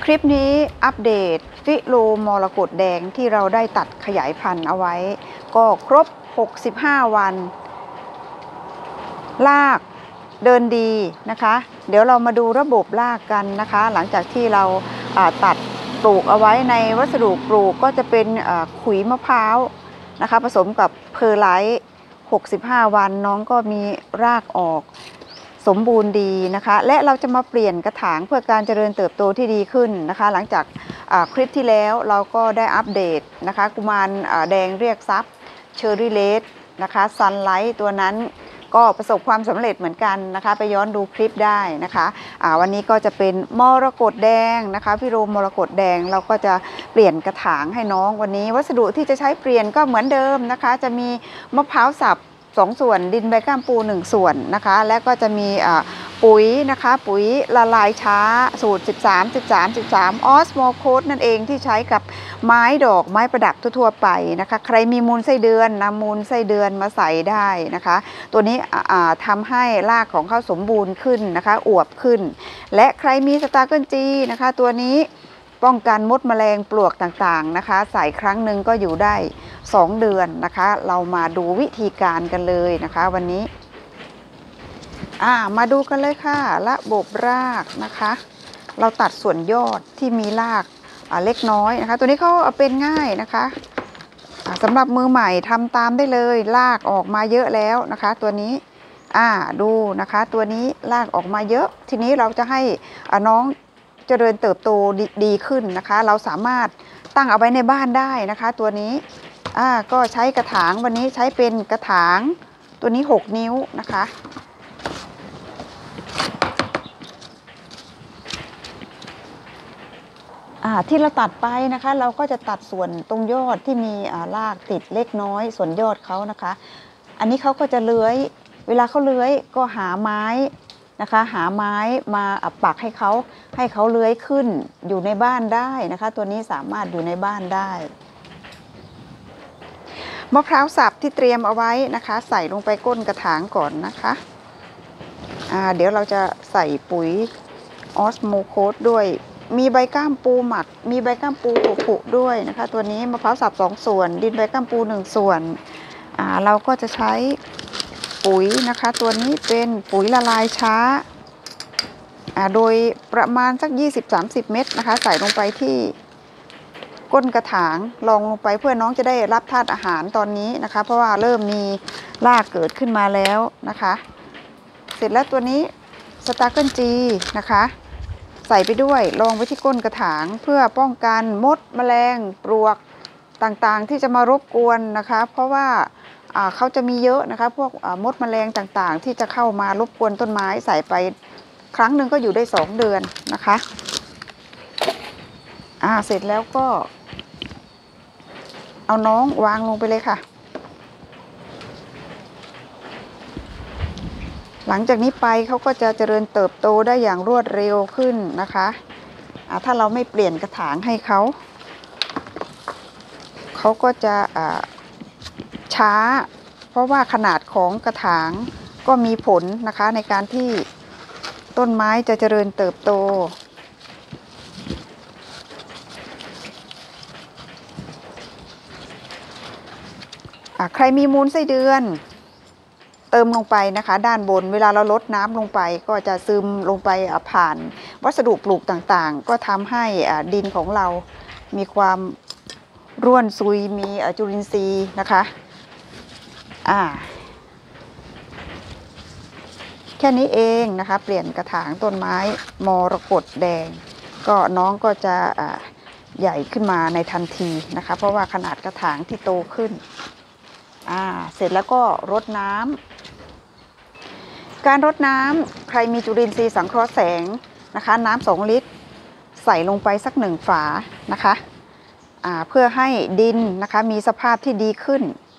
คลิปนี้อัปเดตฟิโลมรกตแดงที่เราได้ตัดขยายพันธุ์เอาไว้ก็ครบ65วันรากเดินดีนะคะเดี๋ยวเรามาดูระบบรากกันนะคะหลังจากที่เราตัดปลูกเอาไว้ในวัสดุปลูกก็จะเป็นขุยมะพร้าวนะคะผสมกับเพอร์ไลท์65วันน้องก็มีรากออกสมบูรณ์ดีนะคะและเราจะมาเปลี่ยนกระถางเพื่อการเจริญเติบโตที่ดีขึ้นนะคะหลังจากคลิปที่แล้วเราก็ได้อัปเดตนะคะกุมารแดงเรียกทรัพย์เชอร์รี่เลดนะคะซันไลท์ตัวนั้นก็ประสบความสำเร็จเหมือนกันนะคะไปย้อนดูคลิปได้นะคะวันนี้ก็จะเป็นมรกตแดงนะคะฟิโลมรกตแดงเราก็จะเปลี่ยนกระถางให้น้องวันนี้วัสดุที่จะใช้เปลี่ยนก็เหมือนเดิมนะคะจะมีมะพร้าวสับ2 ส่วนดินใบก้ามปู1 ส่วนนะคะและก็จะมีปุ๋ยนะคะปุ๋ยละลายช้าสูตร13 13 13ออสโมโคสนั่นเองที่ใช้กับไม้ดอกไม้ประดับทั่วไปนะคะใครมีมูลไส้เดือนนำมูลไส้เดือนมาใส่ได้นะคะตัวนี้ทำให้รากของเขาสมบูรณ์ขึ้นนะคะอวบขึ้นและใครมีสตาร์เกิลจีนะคะตัวนี้ป้องกันมดแมลงปลวกต่างๆนะคะใส่ครั้งหนึ่งก็อยู่ได้2 เดือนนะคะเรามาดูวิธีการกันเลยนะคะวันนี้มาดูกันเลยค่ะระบบรากนะคะเราตัดส่วนยอดที่มีรากเล็กน้อยนะคะตัวนี้เขาเป็นง่ายนะคะสำหรับมือใหม่ทำตามได้เลยรากออกมาเยอะแล้วนะคะตัวนี้ดูนะคะตัวนี้รากออกมาเยอะทีนี้เราจะให้น้องเจริญเติบโตดีขึ้นนะคะเราสามารถตั้งเอาไว้ในบ้านได้นะคะตัวนี้ก็ใช้กระถางวันนี้ใช้เป็นกระถางตัวนี้6 นิ้วนะคะที่เราตัดไปนะคะเราก็จะตัดส่วนตรงยอดที่มีรากติดเล็กน้อยส่วนยอดเขานะคะอันนี้เขาก็จะเลื้อยเวลาเขาเลื้อยก็หาไม้นะคะหาไม้มาปักให้เขาเลื้อยขึ้นอยู่ในบ้านได้นะคะตัวนี้สามารถอยู่ในบ้านได้มะพร้าวสับที่เตรียมเอาไว้นะคะใส่ลงไปก้นกระถางก่อนนะคะเดี๋ยวเราจะใส่ปุ๋ยออสโมโคสด้วยมีใบก้ามปูหมักมีใบก้ามปูผุด้วยนะคะตัวนี้มะพร้าวสับ2 ส่วนดินใบก้ามปู1 ส่วนเราก็จะใช้ปุ๋ยนะคะตัวนี้เป็นปุ๋ยละลายช้าโดยประมาณสัก20-30 เม็ดนะคะใส่ลงไปที่ก้นกระถางลองลงไปเพื่อน้องจะได้รับธาตุอาหารตอนนี้นะคะเพราะว่าเริ่มมีรากเกิดขึ้นมาแล้วนะคะเสร็จแล้วตัวนี้สตาร์เกิลจีนะคะใส่ไปด้วยลองไว้ที่ก้นกระถางเพื่อป้องกันมดแมลงปลวกต่างๆที่จะมารบกวนนะคะเพราะว่าเขาจะมีเยอะนะคะพวกมดแมลงต่างๆที่จะเข้ามารบกวนต้นไม้ใส่ไปครั้งหนึ่งก็อยู่ได้2 เดือนนะคะเสร็จแล้วก็เอาน้องวางลงไปเลยค่ะหลังจากนี้ไปเขาก็จะเจริญเติบโตได้อย่างรวดเร็วขึ้นนะคะถ้าเราไม่เปลี่ยนกระถางให้เขาก็จะช้าเพราะว่าขนาดของกระถางก็มีผลนะคะในการที่ต้นไม้จะเจริญเติบโตใครมีมูลไส้เดือนเติมลงไปนะคะด้านบนเวลาเราลดน้ำลงไปก็จะซึมลงไปผ่านวัสดุปลูกต่างๆก็ทำให้ดินของเรามีความร่วนซุยมีจุลินทรีย์นะคะแค่นี้เองนะคะเปลี่ยนกระถางต้นไม้มรกตแดงก็น้องก็จะใหญ่ขึ้นมาในทันทีนะคะเพราะว่าขนาดกระถางที่โตขึ้นเสร็จแล้วก็รดน้ำการรดน้ำใครมีจุลินทรีย์สังเคราะห์แสงนะคะน้ำ2 ลิตรใส่ลงไปสัก1 ฝานะคะเพื่อให้ดินนะคะมีสภาพที่ดีขึ้น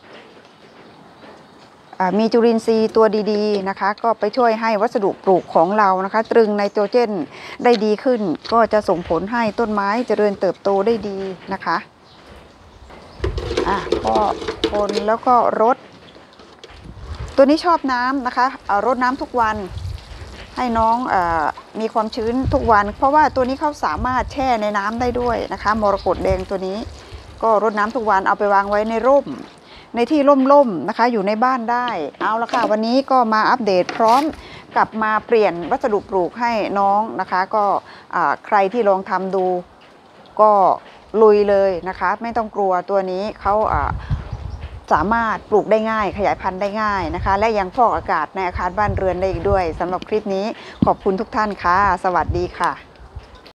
มีจุลินทรีย์ตัวดีๆนะคะก็ไปช่วยให้วัสดุปลูกของเรานะคะตรึงไนโตรเจนได้ดีขึ้นก็จะส่งผลให้ต้นไม้เจริญเติบโตได้ดีนะคะก็คนแล้วก็รดตัวนี้ชอบน้ำนะคะรดน้ำทุกวันให้น้องมีความชื้นทุกวันเพราะว่าตัวนี้เขาสามารถแช่ในน้ำได้ด้วยนะคะมรกตแดงตัวนี้ก็รดน้ำทุกวันเอาไปวางไว้ในร่มในที่ร่มๆนะคะอยู่ในบ้านได้เอาละค่ะวันนี้ก็มาอัปเดตพร้อมกลับมาเปลี่ยนวัสดุปลูกให้น้องนะคะก็ใครที่ลองทำดูก็ลุยเลยนะคะไม่ต้องกลัวตัวนี้เขาสามารถปลูกได้ง่ายขยายพันธุ์ได้ง่ายนะคะและยังฟอกอากาศในอาคารบ้านเรือนได้อีกด้วยสำหรับคลิปนี้ขอบคุณทุกท่านค่ะสวัสดีค่ะ